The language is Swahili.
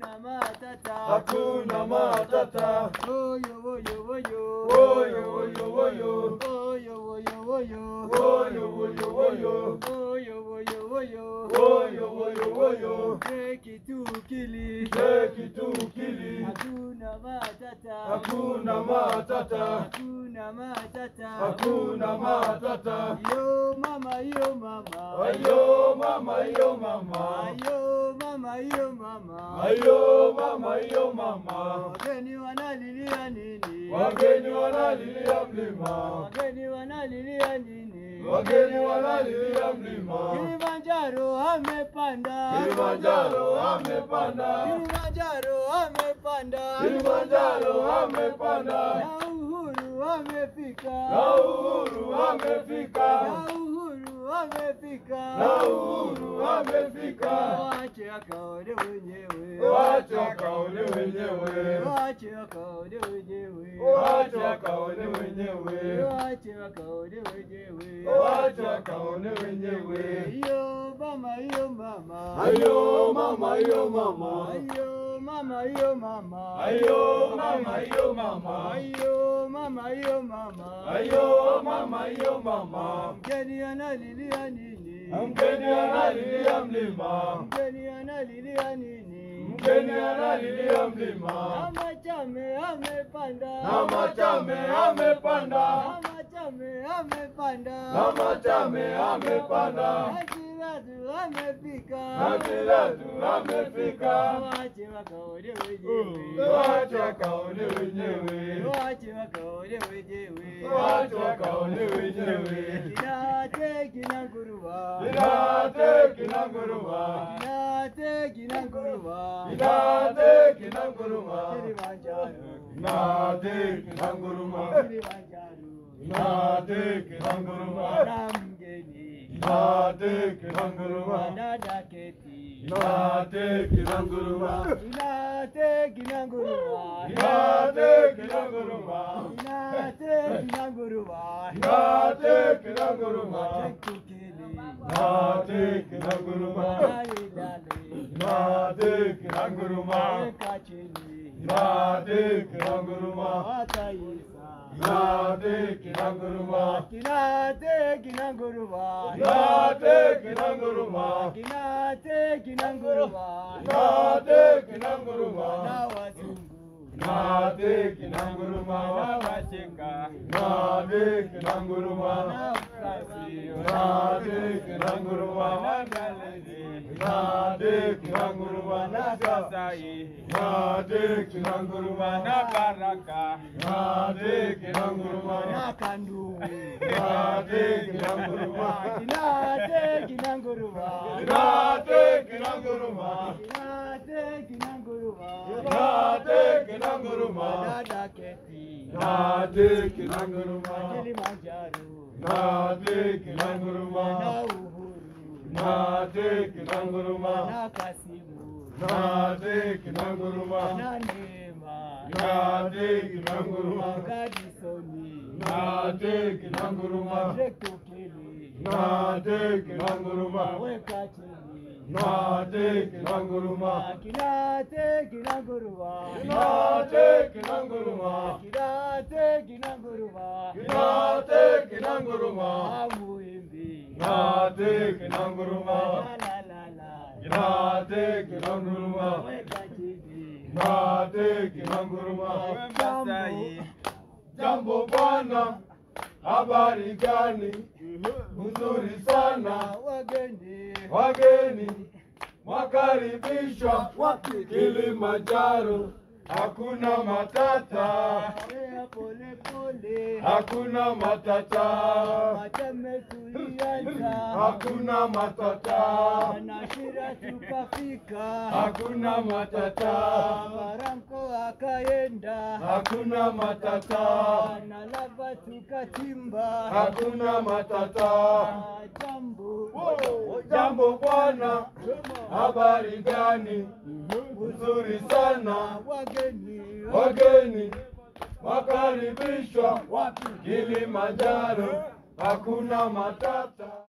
hakuna matata, hakuna matata. Oyo oyo oyo, Oyo oyo oyo, oyo oyo oyo, oyo oyo oyo, oyo oyo oyo, oyo oyo oyo. Kitukili, Kitukili, hakuna matata, hakuna matata, hakuna matata, hakuna matata. yo mama, yo mama, Ayo mama, yo mama, ayo mama, yo mama, ayo mama, yo mama. wageni wanalilia nini? Wageni wanalilia mlima, Wageni wanalilia nini? wageni wanalilia mlima. Kilimanjaro amepanda, Kilimanjaro amepanda, Kilimanjaro amepanda, Kilimanjaro amepanda. na uhuru amefika, Na uhuru amefika, na uhuru amefika, na uhuru amefika. Wache akaone wenyewe, Wache akaone wenyewe, wache akaone wenyewe, wache akaone wenyewe, wache akaone wenyewe, wache akaone wenyewe. yo mama, yo mama, Ayo mama, yo mama, ayo mama, yo mama, ayo mama, yo mama, ayo mama, yo mama, ayo mama, yo mama. mgeni analilia nini? Mgeni analilia mlima, Mgeni analilia nini? mgeni analilia mlima. Na Machame amepanda, Na Machame amepanda, na Machame amepanda, na Machame amepanda. na Kiratu amefika, Na Kilatu amefika, wache wakaone wenyewe, wache wakaone wenyewe, wache wakaone wenyewe, wache wakaone wenyewe. kinate kinanguruwa, Kinate kinanguruma, kinate kinanguruwa, kinate kinanguruma, Kilimanjaro, kinate kinanguruma, Kilimanjaro, kinate kinanguruma, na mgeni, kinate kinanguruma, na daketi, kinate kinanguruma, kinate kinanguruwa, kinate kinanguruma, kinate kinanguruwa, kinate kinanguruma, Kitukili, kinate kinanguruma, naidale, kinate kinanguruma, weka chini, kinate kinanguruma, wataisa, kinate kinanguruma, kinate kinanguruwa, kinate kinanguruma, kinate kinanguruwa, kinate kinanguruma, na wazungu, kinate kinanguruma, na wachenga, kinate kinanguruma, na Brazil, kinate kinanguruma, na Galezi, kinate kinanguruma, na Kasai, kinate kinanguruma, na Baraka, kinate kinanguruma, na Kandu, kinate kinanguruma, kinate kinanguruwa, kinate kinanguruma, kinate kinanguruwa, kinate kinanguruma, na daketi, kinate kinanguruma, Kilimanjaro, kinate kinanguruma, na uhuru, kinate kinanguruma, na Kasimu, kinate kinanguruma, na Neema, kinate kinanguruma, Gadisoni, kinate kinanguruma, Kitukili, kinate kinanguruma, weka chini, kinate kinanguruma, kinate kinanguruwa, kinate kinanguruma, kinate kinanguruwa, kinate kinanguruma, amuimbi, kinate kinanguruma, la la la, kinate kinanguruma, weka chini, kinate kinanguruma. Masai, Jambo bwana, habari gani? Nzuri sana, wageni, wageni mwakaribishwa wapi? Kilimanjaro, hakuna matata, Tembea pole pole, hakuna matata, Machame tulianza, hakuna matata, Nashira tukafika, hakuna matata, Baranko akaenda, hakuna matata, na Lava tukatimba, hakuna matata. Jambo, Jambo bwana, habari gani? Nzuri sana, wageni, wageni wakaribishwa wapi? Kilimanjaro, hakuna matata.